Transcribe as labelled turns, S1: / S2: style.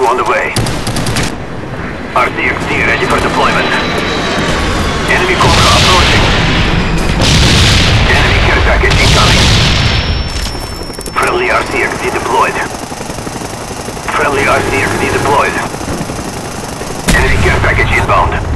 S1: on the way. RCXD ready for deployment. Enemy Cobra approaching. Enemy care package incoming. Friendly RCXD deployed. Friendly RCXD deployed. Enemy care package inbound.